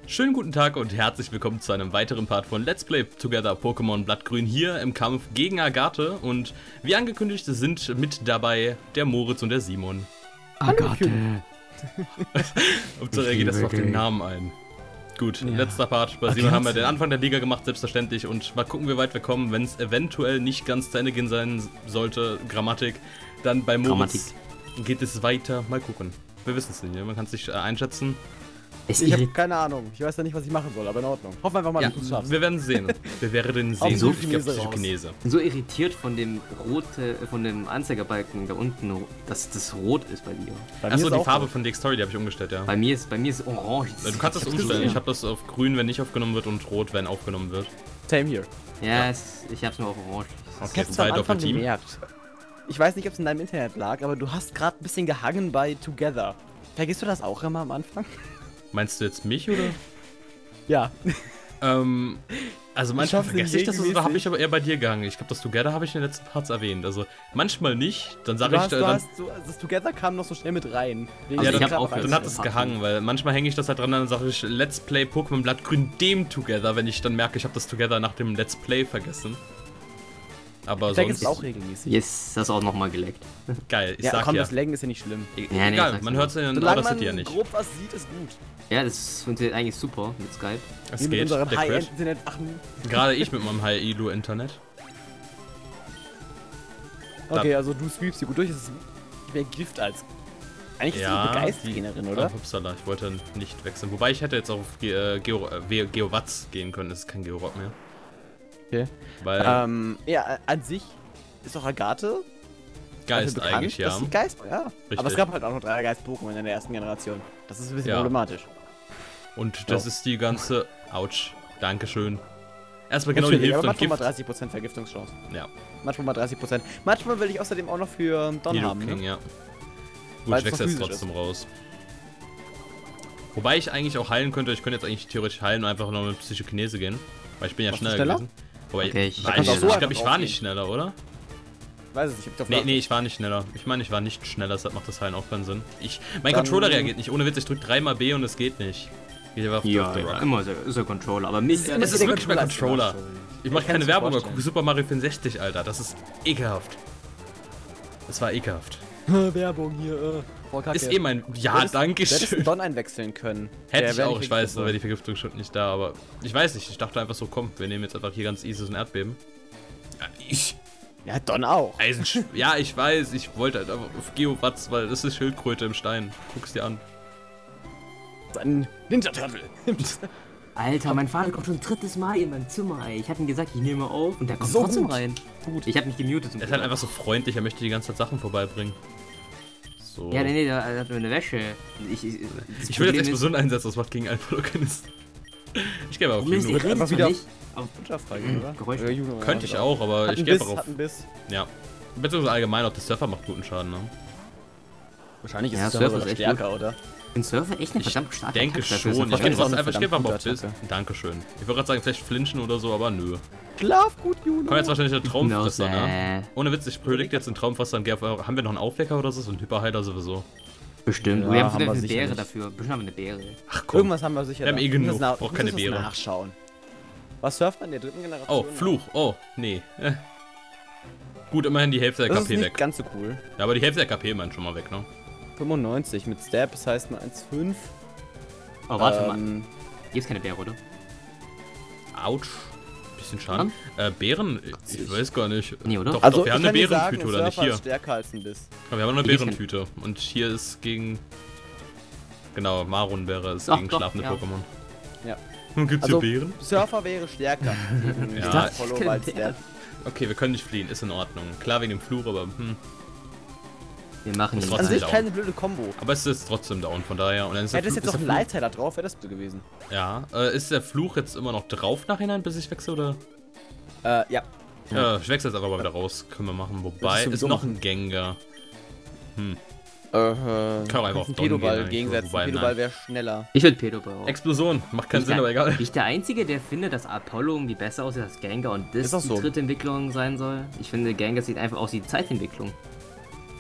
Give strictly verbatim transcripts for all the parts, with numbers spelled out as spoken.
Schönen guten Tag und herzlich willkommen zu einem weiteren Part von Let's Play Together Pokémon Blattgrün hier im Kampf gegen Agathe. Und wie angekündigt sind mit dabei der Moritz und der Simon. Agathe. Hauptsache er geht erst auf den Namen ein. Gut, ja. Letzter Part. Bei Simon haben wir den Anfang der Liga gemacht, selbstverständlich. Und mal gucken, wie weit wir kommen. Wenn es eventuell nicht ganz zu Ende gehen sein sollte, Grammatik, dann bei Moritz Grammatik. Geht es weiter. Mal gucken. Wir wissen es nicht, man kann es nicht äh, einschätzen. Es ich habe keine Ahnung. Ich weiß ja nicht, was ich machen soll, aber in Ordnung. Hoffen wir einfach mal, ja, dass du es schaffst. Wir werden sehen. Wir werden sehen. So ich glaube, Psychokinese. Ich bin so irritiert von dem rote, von dem Anzeigerbalken da unten, dass das rot ist bei dir. Bei Achso, die Farbe rot. Von Dextory, die habe ich umgestellt, ja. Bei mir ist, bei mir ist orange. Du kannst das umstellen. Ich habe das auf grün, wenn nicht aufgenommen wird, und rot, wenn aufgenommen wird. Same here. Ja, ja. Es, ich habe es nur auf orange. Okay, ich hab's am Anfang gemerkt. Ich weiß nicht, ob es in deinem Internet lag, aber du hast gerade ein bisschen gehangen bei Together. Vergisst du das auch immer am Anfang? Meinst du jetzt mich, oder? Ja. Ähm, also manchmal vergesse ich das, oder habe ich aber eher bei dir gehangen. Ich glaube, das Together habe ich in den letzten Parts erwähnt. Also manchmal nicht, dann sage ich... Hast, dann, du hast, du, das Together kam noch so schnell mit rein. Also ja, dann, ich auch dann hat es gehangen, weil manchmal hänge ich das halt dran, dann sage ich Let's Play Pokémon Blattgrün dem Together, wenn ich dann merke, ich habe das Together nach dem Let's Play vergessen. Aber ich sonst... es auch regelmäßig. Yes, das ist auch nochmal geleckt. Geil, ich ja, sag komm, ja. das Lecken ist ja nicht schlimm. E ja, egal, nee, man hört es in den Outer City ja nicht. Grob was sieht, ist gut. Ja, das funktioniert eigentlich super mit Skype. Es Wie geht, mit unserem High-End-Internet. Gerade ich mit meinem High-Elo-Internet. Okay, also du sweepst hier gut durch, es ist mehr Gift als... Eigentlich ja, ist die Begeistertrainerin, oder? Oh, upsala, ich wollte nicht wechseln. Wobei ich hätte jetzt auf Ge äh, Geo äh, Geowatz gehen können, das ist kein Georock mehr. Okay. Weil... Ähm, ja, an sich ist doch Agathe... Geist bekannt, eigentlich, ja. Das ist Geist, ja. Richtig. Aber es gab halt auch noch drei Geist-Pokémon in der ersten Generation. Das ist ein bisschen ja. problematisch. Und das so. ist die ganze... Autsch. Dankeschön. Erstmal genau die Hilfe und manchmal Gift. mal dreißig Prozent Vergiftungschance. Ja. Manchmal mal dreißig Prozent. Manchmal will ich außerdem auch noch für Don Nido haben, King, ne? ja. Gut, Weil ich wechsle jetzt trotzdem ist. raus. Wobei ich eigentlich auch heilen könnte. Ich könnte jetzt eigentlich theoretisch heilen und einfach noch mit Psychokinese gehen. Weil ich bin ja schneller, schneller gewesen. Wobei okay, ich, ich, ich, so ich glaube, ich war nicht schneller, oder? Weiß es nicht, ich hab Nee, nee, ich war nicht schneller. Ich meine, ich war nicht schneller, deshalb macht das Heilen auch keinen Sinn. Ich, mein Dann Controller reagiert nicht. Ohne Witz, ich drücke dreimal B und es geht nicht. Ja, ja, immer ist der Controller, aber mich... Es ist, ist wirklich mein Controller. Ich mache keine Werbung, aber gucke Super Mario vierundsechzig, Alter. Das ist ekelhaft. Das war ekelhaft. Werbung hier, äh. Ist eh mein... Ja, danke schön. Hättest du Don einwechseln können. Hätte ich auch, ich weiß, dann wäre die Vergiftung schon nicht da, aber... Ich weiß nicht, ich dachte einfach so, komm, wir nehmen jetzt einfach hier ganz easy so ein Erdbeben. Ja, ich... Ja, Don auch. Eisensch ja, ich weiß, ich wollte halt einfach auf Geowatz, weil das ist Schildkröte im Stein. Guck's dir an. Ein Ninja-Turtle. Alter, mein Vater kommt schon ein drittes Mal in mein Zimmer, ey. Ich hab ihm gesagt, ich nehme auf und der kommt so trotzdem gut. rein. Gut. Ich hab mich gemutet. Er ist halt einfach so freundlich, er möchte die ganze Zeit Sachen vorbeibringen. So. Ja, nee, nee, da hat mir eine Wäsche. Ich, ich, ich will jetzt Explosion einsetzen, das macht gegen Alpha-Lokanis. Ich gebe auf Problem ist, einfach wieder nicht. Auf Geräusch. Oder? Könnte ich auch, aber hat ich gebe auf. Hat einen Biss. Ja. Beziehungsweise allgemein auch der Surfer macht guten Schaden, ne? Wahrscheinlich ist ja, der Surfer echt stärker, gut. oder? Den Surfer echt ein verdammt starker Ich denke Attack schon. Ich gebe einfach auf Biss. Attacke. Dankeschön. Ich würde gerade sagen, vielleicht flinchen oder so, aber nö. Schlaf gut, Juno. Kommt jetzt wahrscheinlich der Traumfresser, no, ne? Ohne Witz, ich predict jetzt den Traumfresser und haben wir noch einen Aufwecker oder so? So ein Hyperheiler sowieso. Bestimmt. Ja, wir haben, haben wir eine sicher Beere nicht. dafür. Bestimmt haben wir eine Beere. Ach komm. Irgendwas haben wir sicher. Wir haben eh genug. Nach, auch keine Beere. Nachschauen. Was surft man in der dritten Generation? Oh, Fluch. Oh, nee. Äh. Gut, immerhin die Hälfte der das K P ist nicht weg. Ganz so cool. Ja, aber die Hälfte der K P meint schon mal weg, ne? fünfundneunzig mit Stab, das heißt eine eins Komma fünf. Oh, warte ähm, mal. Hier ist keine Beere, oder? Autsch. Bisschen Schaden. Äh, Beeren? Ich weiß gar nicht. Nee, oder? Doch, also, doch, wir haben eine Beerentüte, sagen, oder nicht? Hier. Ist stärker als ein Biss. Ja, wir haben eine Beerentüte. Und hier ist gegen... Genau, Marun-Beere ist Doch, gegen doch, schlafende ja. Pokémon. Ja. Und gibt's Also, hier Beeren? Surfer wäre stärker. Ja, dachte, Follow als Stab. Okay, wir können nicht fliehen, ist in Ordnung. Klar wegen dem Fluch, aber hm. Wir machen Das ihn. An sich down. keine blöde Kombo. Aber es ist trotzdem down, von daher. Und dann ist der Hättest Fluch, jetzt noch ist einen der Fluch, Leitteiler drauf, wäre das so gewesen. Ja, äh, ist der Fluch jetzt immer noch drauf nachhinein, bis ich wechsle, oder? Äh, ja. Ja, ich wechsle jetzt einfach mal wieder raus. Können wir machen. Wobei, ist noch ein Gengar. Hm. Äh, Kann auch einfach auf einen Don Pedoball gehen, gegensetzen. wobei, Pedoball nein. wäre schneller. Ich will Pedoball auch. Explosion, macht keinen Ich Sinn, der- aber egal. Bin ich der Einzige, der findet, dass Apollo irgendwie besser aussieht als Gengar und das Ist auch die so. dritte Entwicklung sein soll? Ich finde, Gengar sieht einfach aus wie die Zeitentwicklung.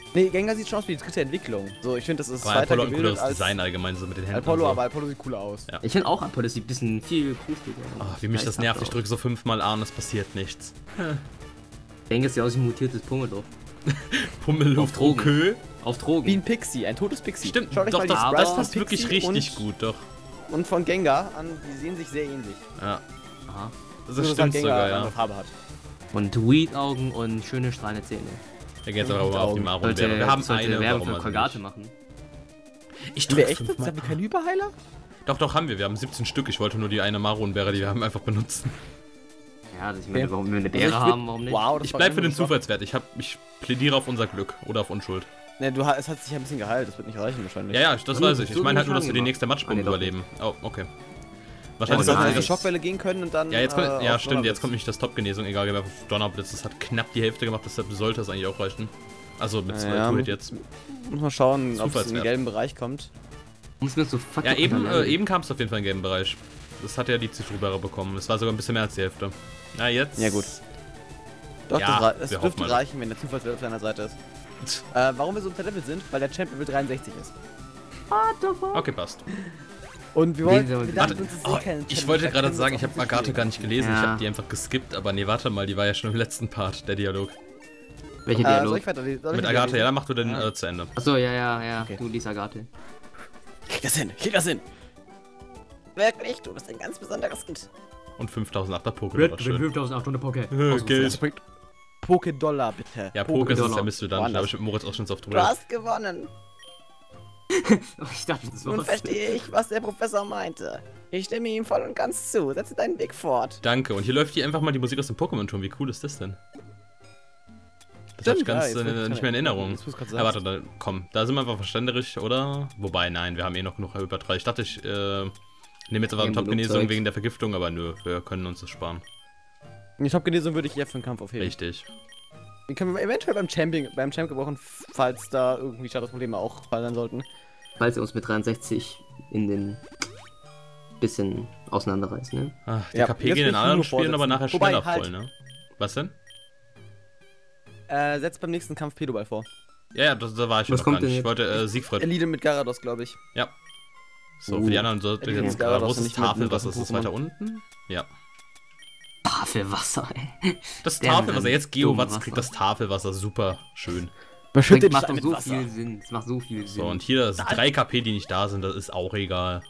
Nee, Gengar sieht schon aus wie die dritte Entwicklung. So, ich finde, das ist Aber weiter Apollo ein gebildet cooles als Design allgemein, so mit den Händen. Apollo, und so. aber Apollo sieht cooler aus. Ja. Ich finde auch Apollo sieht ein bisschen viel gruseliger aus. Oh, wie mich das nervt, ich drücke so fünfmal A und es passiert nichts. Gengar ist ja aus wie ein mutiertes Pummeluff. Pummeluft, Auf Drogen. okay. Auf Wie Drogen. ein Pixie, ein totes Pixie. Stimmt, Schaut euch doch, mal die das, Sprites das von passt wirklich Pixie richtig und, gut, doch. Und von Gengar an, die sehen sich sehr ähnlich. Ja, Aha. das Nur, dass stimmt halt Gengar sogar, eine ja. andere Farbe hat. Und Weed-Augen und schöne strahlende Zähne. Wir gehen jetzt aber mal auf die Maron Sollte, Wir haben sollte eine, Werbung warum für also Kolgate nicht? machen. Ich Haben wir drücke echt jetzt? fünfmal Haben wir keinen Überheiler? Doch, doch, haben wir. Wir haben siebzehn Stück. Ich wollte nur die eine Maron-Beere, die wir haben, einfach benutzen. Ja, das ich meine, Okay. warum wir eine Also Beere ich würd- haben, warum nicht? Wow, das Ich war bleib für ganz den schön. Zufallswert. Ich, hab, ich plädiere auf unser Glück oder auf Unschuld. Ne, du, ha- es hat sich ein bisschen geheilt, das wird nicht reichen wahrscheinlich. Ja, ja, das So, weiß ich. Ich so meine halt wenig nur, dass wir die Schaden nächste gemacht. Matchbombe Ah, nee, doch überleben. Oh, okay. Ja, Wahrscheinlich das Oh, sollte nice. diese Schockwelle gehen können und dann. Ja, jetzt kommt, äh, ja auf stimmt, jetzt Donnerblitz. kommt nicht das Top-Genesung, egal, wer auf Donnerblitz. Das hat knapp die Hälfte gemacht, deshalb sollte es eigentlich auch reichen. Also mit zwei Ja, Two-Hit jetzt. Muss mal schauen, ob es in den Zufallswert. gelben Bereich kommt. Muss mir so fucking Ja, eben, äh, unterleiden. eben kam es auf jeden Fall in den gelben Bereich. Das hat ja die Zitrusbeere bekommen. Das war sogar ein bisschen mehr als die Hälfte. Na, jetzt. Ja, gut. Doch, Ja, das rei- es wir dürfte hoffen mal. reichen, wenn der Zufallswert auf deiner Seite ist. Äh, warum wir so unterlevelt sind? Weil der Champ Level dreiundsechzig ist. Okay, passt. Und wir Wen wollten. soll- Wir Warte, dachten, uns, es ist oh, eh kein ich Challenge, wollte da gerade können wir sagen, uns ich auch habe ein bisschen Agathe gar nicht gelesen. Ich Ja. habe die einfach geskippt, aber nee, warte mal, die war ja schon im letzten Part, der Dialog. Welche Äh, soll Dialog? ich weiter, soll ich Mit wieder Agathe, lesen? ja, dann mach du den Ja. äh, zu Ende. Achso, ja, ja, ja. Okay. Du liest Agathe. Krieg das hin, krieg das hin. Wirklich, du bist ein ganz besonderes Kind. Und fünftausendachthundert Pokémon, war schön. fünftausendachthundert Poké. Äh, Geld. Poké-Dollar, bitte. Ja, Poké ist es ja Dollar. Mist du dann. Da habe ich mit Moritz auch schon so oft Du drüber. hast gewonnen. Ich dachte, das war Nun was. verstehe ich, was der Professor meinte. Ich stimme ihm voll und ganz zu. Setze deinen Weg fort. Danke. Und hier läuft hier einfach mal die Musik aus dem Pokémon-Turm. Wie cool ist das denn? Das habe ich Stimmt, ja, ganz jetzt äh, wo du's nicht mehr in Erinnerung. jetzt, wo du's grad Ja, sagst. warte, da, komm. Da sind wir einfach verständlich, oder? Wobei, nein, wir haben eh noch genug über drei. Ich dachte, ich äh, nehme jetzt einfach eine Wegen Top-Genesung Flugzeug. wegen der Vergiftung, aber nö, wir können uns das sparen. Die Top-Genesung würde ich eher für den Kampf aufheben. Richtig. Den können wir eventuell beim Champion, beim Champ gebrauchen, falls da irgendwie Statusprobleme auch fallen sollten. Falls wir uns mit dreiundsechzig in den bisschen auseinanderreißen, ne? Ach, die Ja, K P jetzt gehen will in ich anderen nur Spielen aber vorsetzen. nachher Wobei, schneller halt. voll, ne? Was denn? Äh, setzt beim nächsten Kampf Pedoball vor. Ja, ja, das, da war ich Was noch gar kommt denn nicht. Ich jetzt? wollte äh, Siegfried. Elite mit Garados, glaube ich. Ja. So, Uh. für die anderen sollte Elite jetzt mit Garados großes und nicht mit Tafelwasser. mit Ist das Pokémon. weiter unten? Ja. Tafelwasser, ey. Das Der Tafelwasser. mit Jetzt dumm Geowatz Wasser. kriegt das Tafelwasser. Super schön. Beschütte Das dich macht doch mit so Wasser. viel Sinn. Das macht so viel Sinn. So, und hier das drei K P, die nicht da sind, das ist auch egal.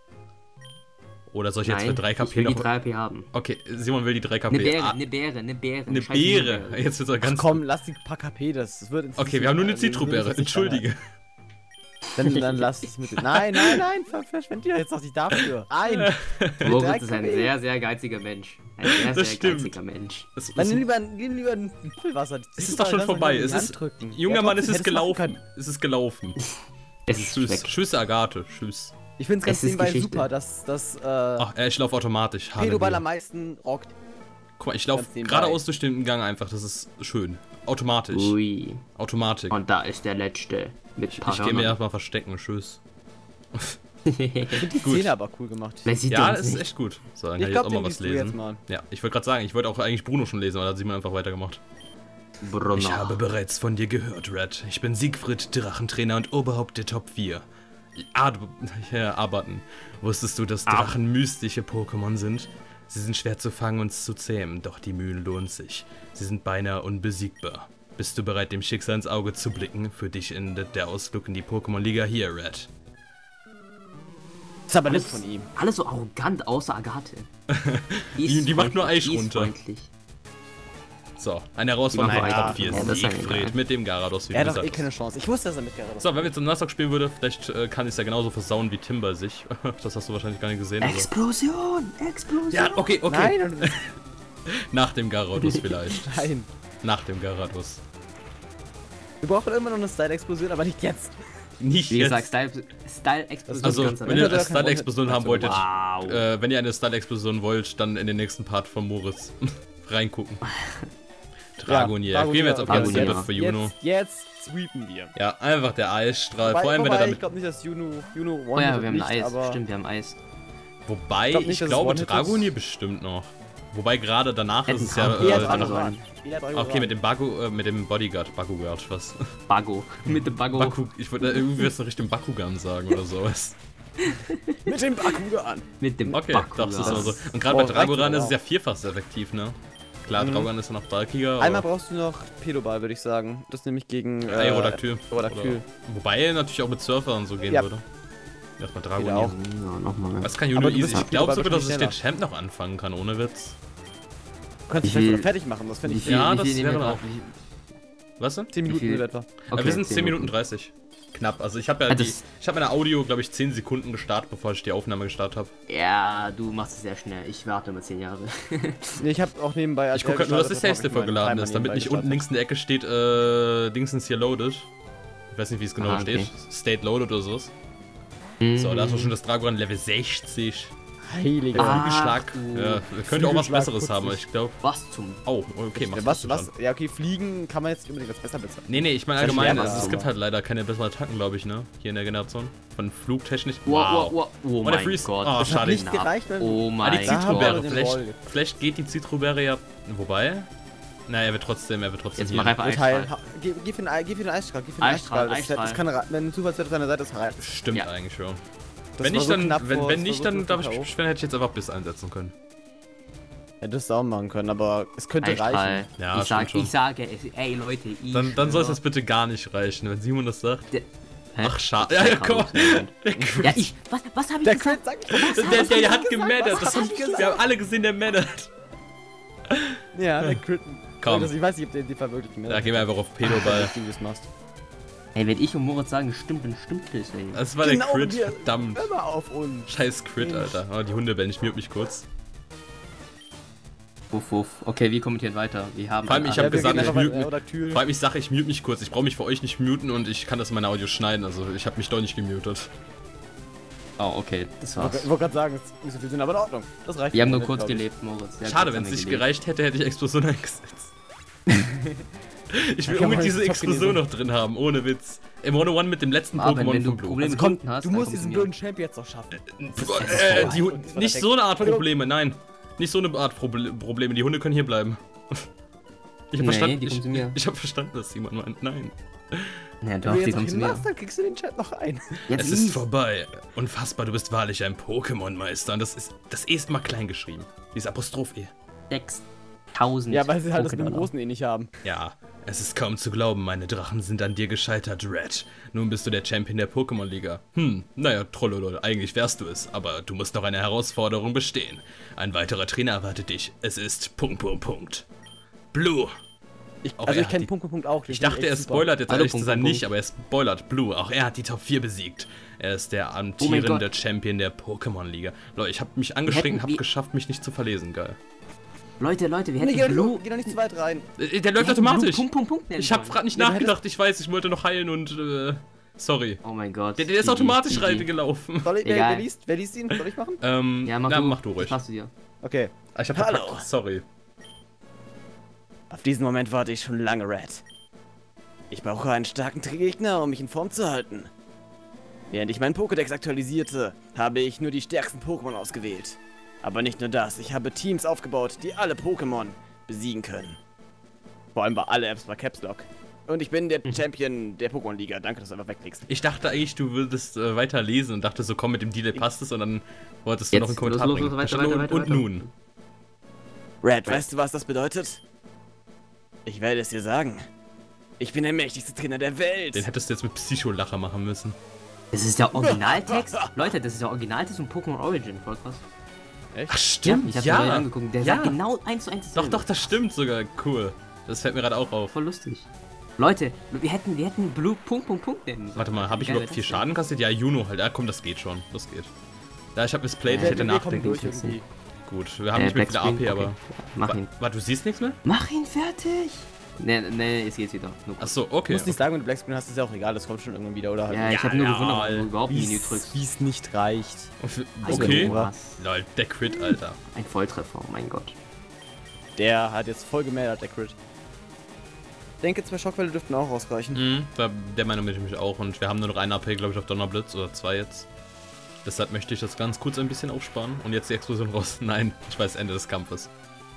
Oder soll ich jetzt Nein, für drei K ich will P die noch... drei P haben. Okay, Simon will die drei K P. Eine Beere, Ah, eine Beere, eine Beere. eine scheiß Beere. Beere. Jetzt wird er Ach ganz... komm, lass die paar K P, das, das wird ins Okay, wir haben nur eine Zitrobeere. Zitrobeere. Entschuldige. Dann, dann lass es mit. Nein, nein, nein, ver- verschwend dir jetzt doch nicht dafür. Nein! drei Moritz ist ein K P. sehr, sehr geiziger Mensch. Ein sehr, Das sehr stimmt. geiziger Mensch. Es, Dann es, nimm lieber, nimm lieber ein Pulverwasser. es ist doch schon vorbei. Es ist, junger Mann, es ist gelaufen. Es ist gelaufen. Es ist Tschüss. weg. Tschüss, Agathe. Tschüss. Ich finde es ganz Es ist nebenbei Geschichte. super, dass das äh, Ach, äh, ich laufe automatisch. Pedoball am Halleluja. meisten rockt. Guck mal, ich laufe Ganz nebenbei. geradeaus durch den Gang einfach. Das ist schön. Automatisch. Ui. Automatik. Und da ist der letzte. Mit Ich gehe mir Hörnern. erstmal verstecken. Tschüss. Ich finde die Gut. Szene aber cool gemacht. Wer sieht Ja, uns das ist nicht? echt gut. So, dann kann Ich ich glaube, jetzt auch mal den was liest du jetzt lesen. mal. Ja, ich wollte gerade sagen, ich wollte auch eigentlich Bruno schon lesen, aber da hat Simon einfach weitergemacht. Brunner. Ich habe bereits von dir gehört, Red. Ich bin Siegfried, Drachentrainer und Oberhaupt der Top vier. Ad ja, Abaten. Wusstest du, dass Ab- Drachen mystische Pokémon sind? Sie sind schwer zu fangen und zu zähmen, doch die Mühe lohnt sich. Sie sind beinahe unbesiegbar. Bist du bereit, dem Schicksal ins Auge zu blicken? Für dich endet der Ausflug in die Pokémon-Liga hier, Red. Ist aber nett Alles, von ihm. alles so arrogant, außer Agathe. Die, Die- ist die macht nur freundlich, Eis die ist runter. freundlich. So, eine Herausforderung Die für machen Top vier. weiter. Ja, das ist ja Siegfried egal. mit dem Garados, wie Er du hat doch eh gesagt keine hast. Chance. Ich wusste, dass er mit Garados. So, wenn wir jetzt im Nuzlocke spielen würde, vielleicht äh, kann ich es ja genauso versauen wie Tim bei sich. Das hast du wahrscheinlich gar nicht gesehen. aber- Explosion! Explosion! Ja, okay, okay. Nein, und- Nach dem Garados vielleicht. nein. Nach dem Garados. Wir brauchen immer noch eine Style-Explosion, aber nicht jetzt. Nicht Wie jetzt. gesagt, Style, Style Explosion. Also, ganz wenn am ihr Ende. eine Style-Explosion haben wolltet, Wow. äh, wenn ihr eine Style-Explosion wollt, dann in den nächsten Part von Moritz reingucken. Dragonier. Dragonier. Gehen wir jetzt auf Dragonier. Jetzt Hilfe für Juno. Jetzt, jetzt sweepen wir. Ja, einfach der Eisstrahl. Wobei, Vor allem, wenn wobei, er ich damit. glaube nicht, dass Juno, Juno Oh ja, wir haben nicht, Eis. aber Stimmt, wir haben Eis. Wobei, Ich glaub ich, nicht, dass es glaube, One-Hit ist. Dragonier bestimmt noch. Wobei gerade danach ist es ja... Hätten Äh, Eher Dragoran. Dragoran. Eher Dragoran. okay, mit dem Baku, äh, mit dem Bodyguard, Bakuguard, was? Bago. Mit dem Bago. Baku, ich wollte irgendwie was in Richtung Bakugan sagen oder sowas. Mit dem Bakugan. Mit dem Okay, Bakugan. doch, das ist immer so. Und gerade Oh, bei reicht Dragoran aber ist es auch. ja vierfach so effektiv, ne? Klar, Mhm. Dragoran ist ja noch bulkiger, Einmal aber brauchst du noch Pedoball, würde ich sagen. Das nämlich gegen... Äh, Aerodactyl. Aerodactyl. Oder- Wobei natürlich auch mit Surfern so gehen Ja. würde. Erstmal Geht Dragon. auch. Ja, nochmal. Was kann Aber Juno du bist easy? ja Ich glaube sogar, Pedoball dass ich den wahrscheinlich Champ noch anfangen kann, ohne Witz. Du kannst dich Wie viel- vielleicht sogar fertig machen, das finde Wie ich... viel, Ja, wie das viel nehmen wir wäre da? auch- Was denn? zehn Minuten viel- in etwa. Ja, Okay, wir sind zehn Minuten dreißig. Knapp. Also ich habe ja Ah, die, das- ich habe meine Audio, glaube ich, zehn Sekunden gestartet, bevor ich die Aufnahme gestartet habe. Ja, du machst es sehr schnell. Ich warte immer zehn Jahre. Nee, ich habe auch nebenbei... als Ich gucke er halt nur, dass die gestartet Safe hat, hab State ich meinen vorgeladen Timer ist, damit nebenbei nicht unten gestartet. links in der Ecke steht, äh, Dingsens hier loaded. Ich weiß nicht, wie es genau Ah, steht. okay. State loaded oder sowas. So, da ist auch schon das Dragoran Level sechzig. Heilige. Der Ah. Flügelschlag. du. Ja, könnte auch was Flügelschlag Besseres haben, putzig. ich glaube. Was zum... Oh, okay, Ja, machst was, du was? schon. Ja, okay, fliegen kann man jetzt nicht unbedingt als besser bezahlen. Nee, nee, ich meine Sehr allgemein, schwer, also, es aber- gibt halt leider keine besseren Attacken, glaube ich, ne? Hier in der Generation. Von Flugtechnisch. Wow, wow, wow. Oh der mein Freeze. Gott. Oh, Das hat schade. nicht gereicht, wenn... Oh Ah, die mein Da haben wir Zitrobeere. den Vielleicht, Ball. vielleicht geht die Zitrobeere ja. Wobei. Naja, er wird trotzdem, er wird trotzdem Jetzt hier. mach einfach Wird heilen. Eisstrahl. Ha- Geh, geh, für den, Ei- geh für den Eisstrahl, geh für den Eisstrahl, Eisstrahl. Das, das Eisstrahl. kann, ra- wenn ein Zufallswert auf deiner Seite ist, reicht. Stimmt Ja. eigentlich schon. Das Wenn war nicht, so dann, knapp wenn, vor- wenn das nicht, war so dann darf ich knapp mich auf. beschweren, hätte ich jetzt einfach Biss einsetzen können. Hättest du auch machen können, aber es könnte Eisstrahl. reichen. Ja, ich, sag, stimmt schon. ich sage es. Ey, Leute, ich... Dann, dann soll es schwör. das bitte gar nicht reichen, wenn Simon das sagt. Der- Hä? Ach, schade. Ja, ja, komm. Der Ja, ich... Was, was habe ich Der gesagt? Crit, sag ich doch. Der, der, der hat gesagt? gemattert. Was Das hab hab ich ich, gesagt? wir haben alle gesehen, der mattert. Ja, der Crit. Komm. Also, ich weiß nicht, ob der in dem Fall wirklich mehr Da gehen wir einfach auf Pedoball. wie du das machst. Ey, wenn ich und Moritz sagen, stimmt, dann stimmt das, ey. Das war Genau, der Crit, wir- verdammt. Hör mal auf uns. Scheiß Crit, Alter. Oh, die Hunde bellen, ich mute mich kurz. Wuff, wuff. Okay, wir kommentieren weiter. Wir haben... Vor allem, ich einen hab gesagt, ich mute mich- Oder Tür. Vor allem, ich sage, ich mute mich kurz. Ich brauche mich für euch nicht muten und ich kann das in meine Audio schneiden. Also, ich habe mich doch nicht gemutet. Oh, okay, das Ich war's. wollte gerade sagen, es ist nicht so viel Sinn, aber in Ordnung. Das reicht. Wir haben mir nur nicht, kurz glaub ich. gelebt, Moritz. Ja, Schade, kurz wenn haben es wir nicht gelebt. gereicht hätte, hätte ich Explosion eingesetzt. Ich will Da kann man unbedingt diese jetzt Explosion Top noch drin haben, ohne Witz. Im one oh one mit dem letzten Aber Pokémon wenn du von Blue. Probleme Also mit komm, Hunden hast, du dann musst kommst diesen du blöden Champ jetzt noch schaffen. Äh, die, Hu- Das war nicht der so eine Art Entschuldigung. Probleme, nein. Nicht so eine Art Proble Probleme. Die Hunde können hier bleiben. Ich hab Nee, verstanden, die ich, kommen zu mir. ich hab verstanden, dass jemand meint, nein. Ja, Wenn doch, du die jetzt noch kommen zu mir. hinmachst, dann kriegst du den Chat noch ein. Jetzt Es ist vorbei. Unfassbar, du bist wahrlich ein Pokémon-Meister. Und das ist, das E ist mal klein geschrieben. Dieses Apostroph-E. sechstausend. Ja, weil sie halt das mit dem Pokédollar. Großen eh nicht haben. Ja, es ist kaum zu glauben, meine Drachen sind an dir gescheitert, Red. Nun bist du der Champion der Pokémon-Liga. Hm, naja, trollolol, eigentlich wärst du es, aber du musst noch eine Herausforderung bestehen. Ein weiterer Trainer erwartet dich. Es ist Punkt, Punkt, Punkt. Blue. Ich, Auch also er ich hat kenne die- Punkt, Punkt, Punkt auch. Ich dachte, er spoilert jetzt Hallo, ehrlich zu Punkt, sein Punkt, nicht, aber er spoilert Blue. Auch er hat die Top vier besiegt. Er ist der amtierende Champion der Pokémon-Liga. Leute, ich habe mich angestrengt und habe wie- geschafft, mich nicht zu verlesen, geil. Leute, Leute, wir Nee, hätten geh, Blue... doch, geh doch nicht zu weit rein. Äh, Der läuft wir hätten automatisch. Blue Punkt, Punkt, Punkt nennen Ich habe sollen. gerade nicht Ja, du nachgedacht, ich weiß, ich wollte noch heilen und äh, sorry. Oh mein Gott. Der, der ist G G, automatisch G G. reingelaufen. Soll ich, wer, Egal. wer, liest, wer liest ihn? Soll ich machen? Ähm, Ja, mach na, du. mach du ruhig. Das machst du dir. Okay. Ah, Ich hab Hallo. verpackt, sorry. Auf diesen Moment warte ich schon lange, Red. Ich brauche einen starken Gegner, um mich in Form zu halten. Während ich meinen Pokédex aktualisierte, habe ich nur die stärksten Pokémon ausgewählt. Aber nicht nur das, ich habe Teams aufgebaut, die alle Pokémon besiegen können. Vor allem bei alle Apps bei Caps Lock. Und ich bin der Champion der Pokémon-Liga. Danke, dass du einfach wegklickst. Ich dachte eigentlich, du würdest äh, weiter lesen und dachte so, komm, mit dem Delay passt es und dann wolltest du Jetzt, noch einen Kommentar los, los, bringen. los, weiter, Da stand weiter, nur, weiter, und weiter. nun. Red, weißt du, was das bedeutet? Ich werde es dir sagen. Ich bin der mächtigste Trainer der Welt. Den hättest du jetzt mit Psycholacher machen müssen. Das ist der Originaltext? Leute, das ist der Originaltext von Pokémon Origin. Voll krass. Ach, Ja, stimmt, ich hab's ja. mir neu angeguckt. Der Ja. sagt genau eins zu eins Doch, dasselbe. doch, das stimmt sogar. Cool. Das fällt mir gerade auch auf. Voll lustig. Leute, wir hätten, wir hätten Blue Punkt, Punkt, Punkt nennen sollen. Warte mal, habe ich Wie geil überhaupt wäre viel das Schaden kassiert? Ja, Juno halt. Ja, komm, das geht schon. Das geht. Ja, ich habe missplayed, ich Ja, hätte wir kommen nachdenken. durch müssen. irgendwie. Gut, wir haben Äh, nicht mehr viele A Black P, Screen, aber... okay. Mach ihn. Warte, du siehst nichts mehr? Mach ihn fertig! Nee, nee, jetzt geht's wieder. Nur kurz. Achso, okay. Du musst nicht sagen, wenn du Blackscreen hast, ist ja auch egal, das kommt schon irgendwann wieder, oder halt. Ja, ich Ja, hab nur ja, gewundert, warum du überhaupt Wie's- Menü drückst. Wie's nicht reicht. Also, Okay. was? Lol, der Crit, Alter. Ein Volltreffer, oh mein Gott. Der hat jetzt voll gemeldet, der Crit. Ich denke, zwei Schockwelle dürften auch ausreichen. Mhm, da- der Meinung bin ich mich auch. Und wir haben nur noch ein A P, glaube ich, auf Donnerblitz oder zwei jetzt. Deshalb möchte ich das ganz kurz ein bisschen aufsparen. Und jetzt die Explosion raus. Nein, ich weiß, Ende des Kampfes.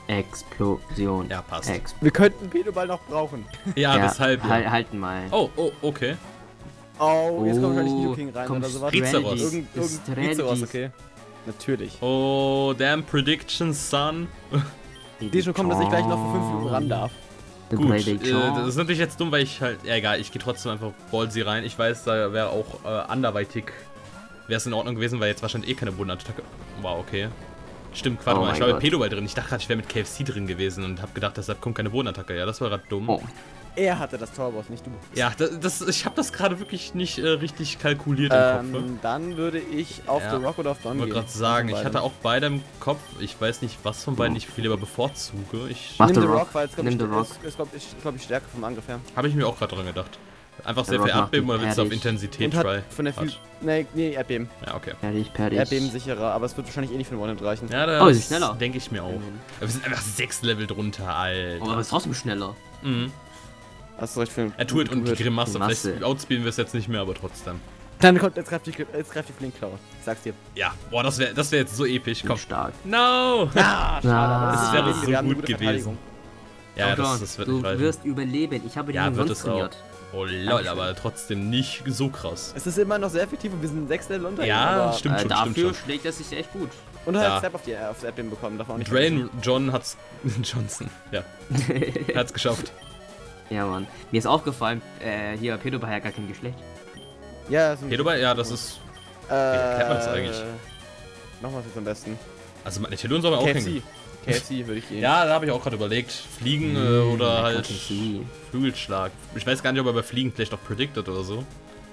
Explosion. Ja, passt. Ex Wir könnten Pedoball noch brauchen. Ja, ja, deshalb. Ja. Halt, halten mal. Oh, oh, okay. Oh, jetzt kommt Oh, wahrscheinlich Nidoking rein kommt oder sowas. Rizeros. Irgend, irgend Rizeros, okay. Natürlich. Oh, damn prediction, son. Die schon kommen, dass ich gleich noch für fünf Minuten ran darf. Gut, äh, das ist natürlich jetzt dumm, weil ich halt, ja egal, ich gehe trotzdem einfach Ballsy rein. Ich weiß, da wäre auch äh, anderweitig, wäre es in Ordnung gewesen, weil jetzt wahrscheinlich eh keine Bodenattacke. Wow, okay. Stimmt, warte Oh mal, ich mein war bei Gott. Pedoball drin. Ich dachte gerade, ich wäre mit K F C drin gewesen und habe gedacht, deshalb kommt keine Bodenattacke. Ja, das war gerade dumm. Oh. Er hatte das Torboss, nicht du. Ja, das, das, ich habe das gerade wirklich nicht äh, richtig kalkuliert im Kopf. Ne? Ähm, dann würde ich auf Ja. The Rock oder auf Don Ich wollte gehen. gerade sagen, Von ich beidem. hatte auch beide im Kopf. Ich weiß nicht, was von beiden ich viel lieber bevorzuge. Ich Mach Nimm The The Rock. Rock, weil es glaube Nimm ich, The Rock. ist, ist, glaub ich, glaub ich Stärke vom Angriff her. habe ich mir auch gerade dran gedacht. Einfach The sehr Rock viel macht Erdbeben ihn oder willst du auf fertig. Intensität Und hat try? von der Fü Quatsch. Nee, nee, Erdbeben. Ja, okay. Fertig, fertig. Erdbeben sicherer, aber es wird wahrscheinlich eh nicht für den One-Hit reichen. Ja, das Oh, ist schneller. denke ich mir auch. Wir sind einfach sechs Level drunter, Alter. Oh, aber ist trotzdem schneller. Mhm. Hast du recht für Er tut und die Two-Hit. Grimasse. Grimasse. Vielleicht outspeeden wir es jetzt nicht mehr, aber trotzdem. Dann kommt jetzt greift die, jetzt greift die Flinkklaue. Ich sag's dir. Ja, boah, das wäre das wär jetzt so episch. Bin Komm. stark. No! Ah, schade, aber Das ist wäre überlegen. so Wir haben eine gut gute gewesen. Verteidigung. Ja, Oh das, Gott, das wird du nicht reichen. wirst überleben. Ich habe Ja, den wird sonst es auch. trainiert. Oh lol, aber trotzdem nicht so krass. Es ist immer noch sehr effektiv und wir sind sechs Level unter ihm, Ja, aber- stimmt Äh, schon, dafür stimmt schlägt er sich echt gut. Und er Ja. hat Step auf die aufs Erdbeben bekommen, darf man auch nicht Drain John hat's. Johnson, ja. Er hat's geschafft. Ja, Mann. Mir ist aufgefallen, äh, hier, Pedoball hat ja gar kein Geschlecht. vergessen. Ja, das ist ein Pedoball, ja, das ist. Äh, erklärt man das eigentlich? Machen wir es jetzt am besten. Also, meine Telon soll man auch K F C. hängen. K F C würde ich gehen. Ja, da habe ich auch gerade überlegt. Fliegen äh, oder Hm, halt K F C. Flügelschlag. Ich weiß gar nicht, ob er bei Fliegen vielleicht auch predicted oder so.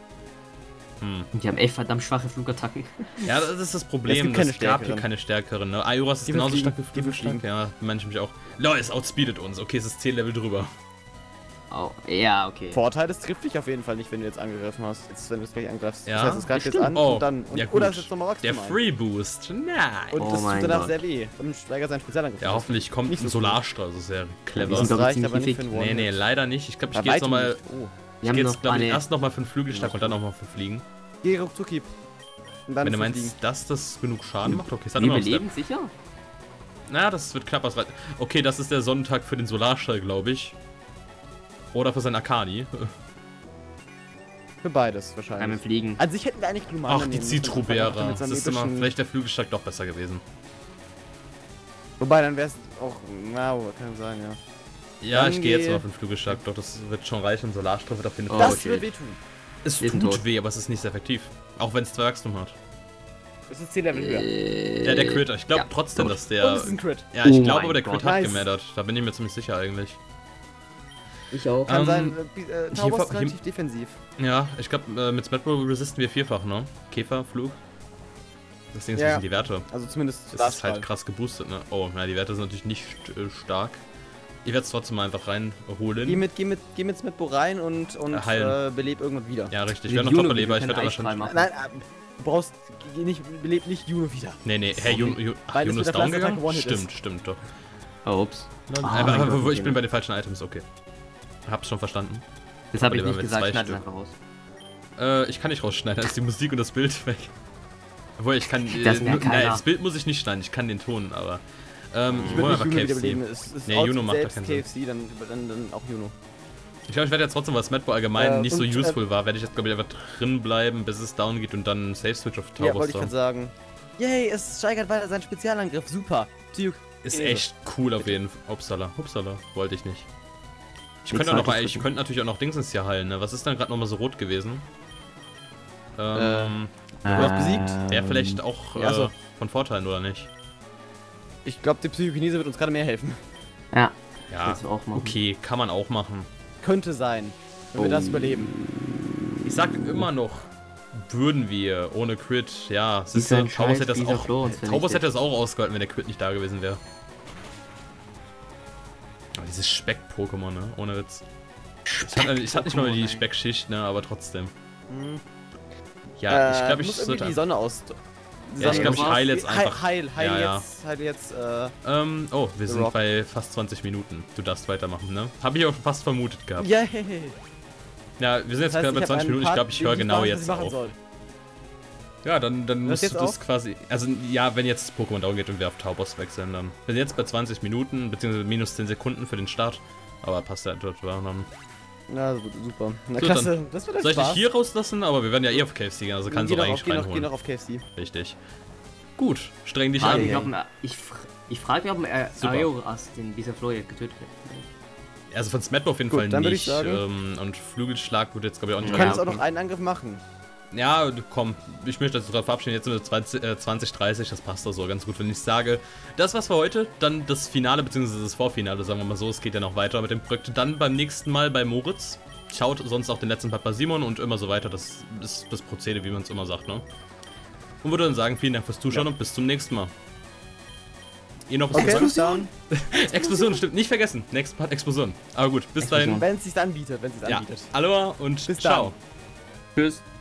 Hm. Die haben echt verdammt schwache Flugattacken. Ja, das ist das Es Problem. gibt keine Es gab hier stärkeren. keine stärkeren. Ne? Ayuras ist Die will genauso fliegen, stark wie die will Flügelschlag. fliegen. Ja, manche mich auch. Lol, es outspeedet uns. Okay, es ist zehn Level drüber. Oh, ja, okay. Vorteil, es trifft dich auf jeden Fall nicht, wenn du jetzt angegriffen hast. Jetzt, wenn du es gleich angreifst. Ja, das heißt, es greift jetzt stimmt. an Oh, und dann. Und, ja, oder gut. es ist nochmal Rocks Der gemein. Free Boost. Nein. Und Oh das mein tut danach Gott. sehr weh. Und steigert seinen Spezialangriff. Ja, hoffentlich kommt Nicht ein so cool. Solarstrahl. Das ist sehr Die clever. sind Das doch reicht ziemlich aber nicht für effektiv. einen Nee, One-Hit. nee, leider nicht. Ich glaube, ich Bei gehe jetzt weitem nochmal. nicht. Oh. Wir Ich haben gehe noch jetzt, glaube ich, eine- erst nochmal für den Flügelschlag und dann nochmal für Fliegen. Geh ruckzuck. Und dann Wenn du für meinst, Fliegen. dass das genug Schaden macht, okay, es hat Wir immer noch Step. überleben, sicher? Na, das wird knapp was rein. Okay, das ist der Sonntag für den Solarstrahl, glaube ich. Oder für sein Akani. Für beides Einmal wahrscheinlich. fliegen. An sich hätten wir eigentlich Glumana Ach, die nehmen müssen, einfach Citrobera. mit so Das einem ist immer epischen- vielleicht der Flügelschlag doch besser gewesen. Wobei, dann wäre es auch. Na, kann sein, ja. Ja, Dann ich gehe jetzt geh- mal für den Flügelschlag. Doch, das wird schon reichen. Und Solarstrahl wird auf jeden Oh, Fall. Das okay. wird wehtun. Es Wir sind tut tot. weh, aber es ist nicht sehr effektiv. Auch wenn es zwei Wachstum hat. Es ist zehn Level höher. Äh, Ja, der Crit. Ich glaube ja, trotzdem, tot. dass Und der. es ist ein Crit. Ja, ich Oh glaube mein aber, der Crit Gott. hat Nice. gemattert. Da bin ich mir ziemlich sicher eigentlich. Ich auch. Kann Ähm, sein, äh, äh, hier Taubos ver- ist relativ defensiv. Ja, ich glaube, äh, mit Smetbro resisten wir vierfach, ne? Käfer, Flug. Deswegen Ja. sind die Werte. Also zumindest Das ist Glasstrahl. halt krass geboostet, ne? Oh, ja, die Werte sind natürlich nicht äh, stark. Ich werde es trotzdem mal einfach reinholen. Geh mit, geh mit, geh mit Smetbo rein und, und Äh, heilen. äh, beleb irgendwann wieder. Ja, richtig. Ich Wir werde noch Juno, Doppelleber, wir ich können werde Eisstrahl wahrscheinlich. machen. Nein, äh, du brauchst, geh nicht, beleb nicht Juno wieder. Nee, nee, Herr Juno, Ju, ach, Weil es Juno mit ist der down Pflanzenattacke gegangen? One-Hit Stimmt, stimmt doch. Oh, ups. aber mein aber Gott, ich okay. bin bei den falschen Items, okay. Hab's schon verstanden. Das habe ich Aber nicht wir gesagt, zwei schneid es Stück. einfach raus. Äh, ich kann nicht rausschneiden, da ist die Musik und das Bild weg. Obwohl, ich kann. Äh, Das merkt nur- nein, keiner. das Bild muss ich nicht schneiden, ich kann den Ton, aber. Ähm, Ich ich würde hol nicht einfach Juno K wieder F C. beleben. Es ist Nee, out- Juno macht da selbst keinen K F C, dann, dann, dann auch Juno. Ich glaube, ich werde jetzt trotzdem, weil Smetbo allgemein Äh, nicht so und, äh, useful war, werde ich jetzt, glaube ich, einfach drin bleiben, bis es down geht und dann Safe Switch auf Ja, Taubos wollte ich down. gerade sagen. Yay, es steigert weiter seinen Spezialangriff. Super. Psych. Ist Ehre. echt cool auf jeden Fall. Upsala, Upsala, wollte ich nicht. Ich Nichts könnte, auch noch, Falsches ich könnte natürlich auch noch Dingsens hier heilen, ne? Was ist dann gerade nochmal so rot gewesen? Ähm, Du hast besiegt? wäre vielleicht auch Ja, äh, so. von Vorteil, oder nicht? Ich glaube, die Psychokinese wird uns gerade mehr helfen. Ja, Ja, willst du auch machen. okay, kann man auch machen. Könnte sein. Wenn wir Oh. das überleben. Ich sag immer noch, würden wir ohne Crit, ja, Dieser siehste, Taubos Scheiß, hätte das dieser auch, Flo uns Taubos vernichtet. hätte das auch ausgehalten, wenn der Crit nicht da gewesen wäre. Aber dieses Speck-Pokémon, ne, ohne Witz. Ich hatte, ich hatte nicht mal die ey. Speckschicht, ne, aber trotzdem. Hm. Ja, Äh, ich glaube, ich muss irgendwie sollte die Sonne aus. die Ja, ich Sonne glaube, ich aus- heile jetzt Heil- einfach. Heil, heil Ja, ja. jetzt, heil jetzt, äh. Ähm, oh, wir The sind Rock. bei fast zwanzig Minuten. Du darfst weitermachen, ne? Habe ich auch fast vermutet gehabt. Yay! Ja, wir sind jetzt Das heißt, gerade bei hab zwanzig einen Minuten. Ich Part, glaube, ich den höre ich genau weiß, was jetzt ich machen auf. soll. Ja, dann, dann musst jetzt du das auch? quasi. Also, ja, wenn jetzt das Pokémon down geht und wir auf Taubos wechseln, dann. Wir sind jetzt bei zwanzig Minuten, beziehungsweise minus zehn Sekunden für den Start. Aber passt ja dort. Dann Na, super. Na, so, klasse. dann Das wird ein soll ich dich Spaß. hier rauslassen? Aber wir werden ja eh auf K F C gehen, also kannst geh du doch eigentlich auf, geh noch, geh reinholen. noch auf K F C. Richtig. Gut, streng dich Frage an. mich, ob ein- Ich, fra- ich frage mich, ob ein Super. Aeoras den Bisaflor jetzt getötet wird. Also von Smetbo auf jeden Gut, Fall dann würd ich nicht. sagen- ähm, und Flügelschlag wird jetzt, glaube ich, auch nicht Du Ja, kannst auch okay. noch einen Angriff machen. Ja, komm, ich möchte das gerade verabschieden. Jetzt sind wir zwanzig, äh, zwanzig, dreißig, das passt doch so ganz gut, wenn ich sage. Das war's für heute. Dann das Finale, beziehungsweise das Vorfinale, sagen wir mal so. Es geht ja noch weiter mit dem Projekt. Dann beim nächsten Mal bei Moritz. Schaut sonst auch den letzten Part bei Simon und immer so weiter. Das ist das Prozedere, wie man es immer sagt, ne? Und würde dann sagen, vielen Dank fürs Zuschauen Ja. und bis zum nächsten Mal. Ihr noch was Okay, zu bis sagen? dann. Explosion, stimmt. Nicht vergessen. Next Part Explosion. Aber gut, bis dahin. Wenn es sich anbietet, wenn es sich Ja, anbietet. Aloha und Bis ciao. dann. Tschüss.